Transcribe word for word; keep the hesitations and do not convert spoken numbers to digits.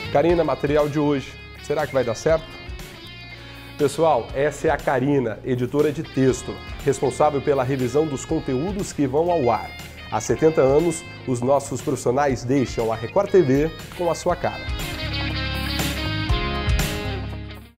Karina, material de hoje, será que vai dar certo? Pessoal, essa é a Karina, editora de texto, responsável pela revisão dos conteúdos que vão ao ar. Há setenta anos, os nossos profissionais deixam a Record T V com a sua cara.